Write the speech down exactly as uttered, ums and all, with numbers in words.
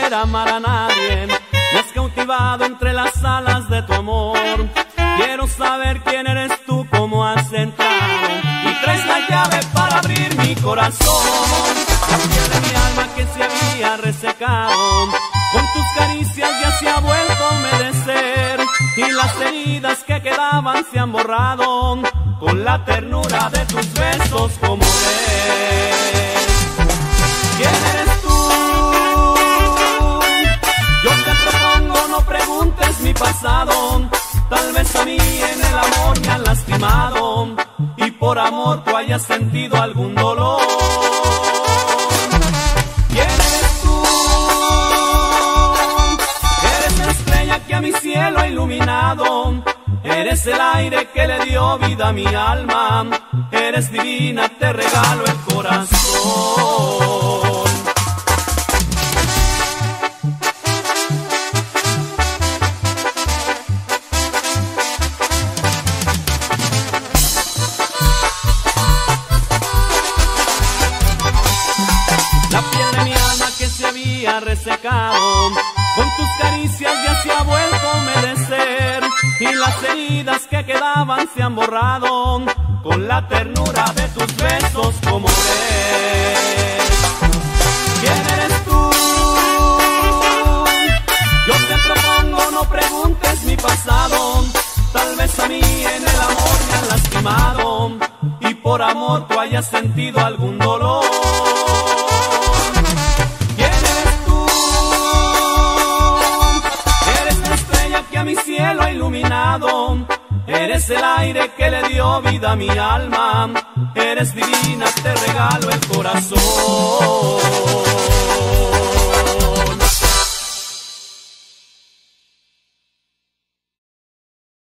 poder amar a nadie. Me has cautivado entre las alas de tu amor. Quiero saber quién eres tú, cómo has entrado, y traes la llave para abrir mi corazón. La piel de mi alma que se había resecado, con tus caricias ya se ha vuelto a humedecer, y las heridas que quedaban se han borrado con la ternura de tus besos, como ves. ¿Quién eres tú? Yo te propongo, no preguntes mi pasado. Tal vez a mí en el amor me han lastimado, y por amor tú hayas sentido algún dolor. ¿Quién eres tú? Eres la estrella que a mi cielo ha iluminado. Eres el aire que le dio vida a mi alma. Eres divina, te regalo el corazón. La piel de mi alma que se había resecado, con tus caricias ya se ha vuelto a humedecer, y las heridas que quedaban se han borrado con la ternura de tus besos, como ves. ¿Quién eres tú? Yo te propongo, no preguntes mi pasado. Tal vez a mí en el amor me han lastimado, y por amor tú hayas sentido algún dolor. Mi cielo ha iluminado. Eres el aire que le dio vida a mi alma. Eres divina, te regalo el corazón.